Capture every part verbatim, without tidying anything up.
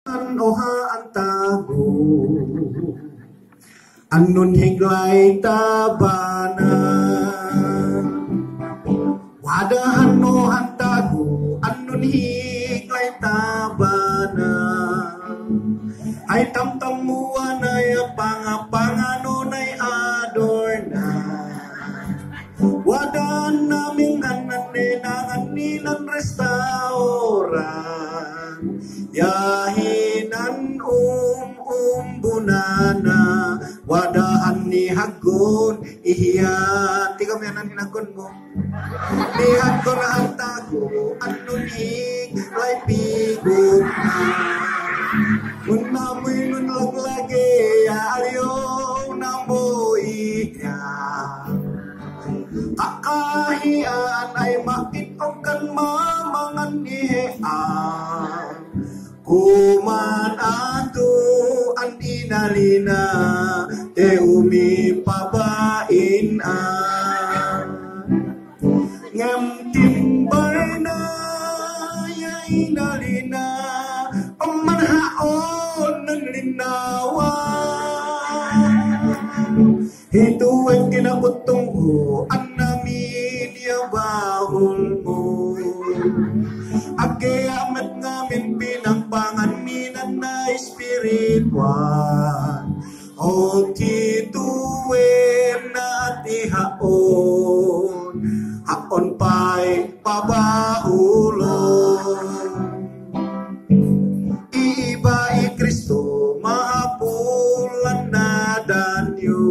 oha antago anun higlay tabana wadahan no antago anun higlay tabana ay tamtamuan ay pangapangano nay adorna wadan namin ananenangan nilang restauran yahinan um umbunana wadahan ni hagon ihiyan tiga menan hinagon mo ni hagon ang tago anuning lay pigong mun namoy nun laglagi aliyo na mo iya kakahian ay makitokan mamangan nihean kuman ato ang inalina te umipabain an ngam timbay na ya inalina pamanhaon ng linawa ito ay kinakutong ko ang namin bahol mo agayamat ngamin pinangpangan minan na espiritual o tituwen na tihaon haon pa'y pabahulon iba i Kristo mahapulan na danyo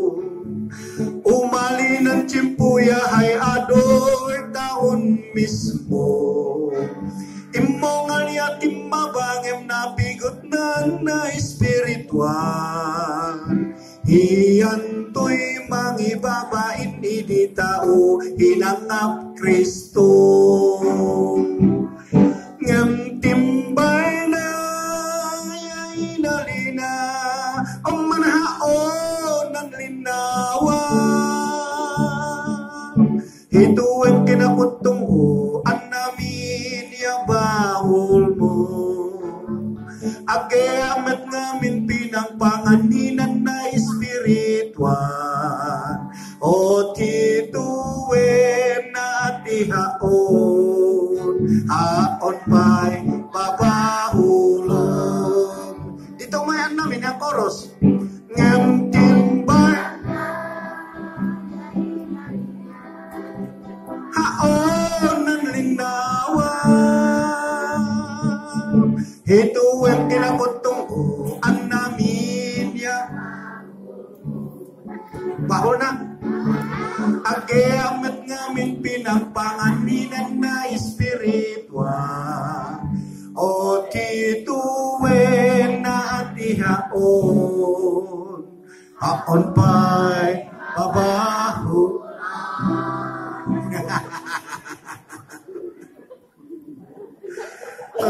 umali ng chimpuya hay ador taon mismo imongal yatim mabangem na bigot ng na espiritual iyan to'y mangibabain idi tao hinangap Kristo ngam timbay na yay nalina ang manhaon ng linawa ito ang kinakutong ko ang namin yabahol mo agayamat ngamin pinangpanganinan na espiritual o tituwen na tihaon haon pa'y babahulon ito mayan namin ang chorus ngam timbay haon ng linawa ito ang kinakutong ko ang namin ya bahol na agayamat ngamin pinangpanganinan na espiritual o tituwen na tihaon haon pa